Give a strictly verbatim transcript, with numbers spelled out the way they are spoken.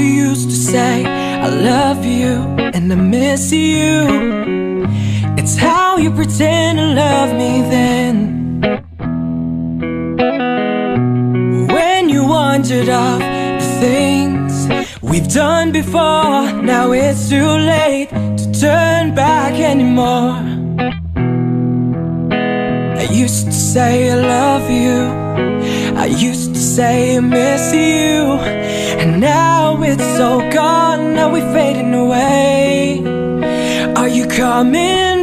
you used to say I love you and I miss you. It's how you pretend to love me then. When you wandered off the things we've done before, now it's too late to turn back anymore. I used to say I love you, I used to say I miss you, and now it's all gone, now we're fading away. Are you coming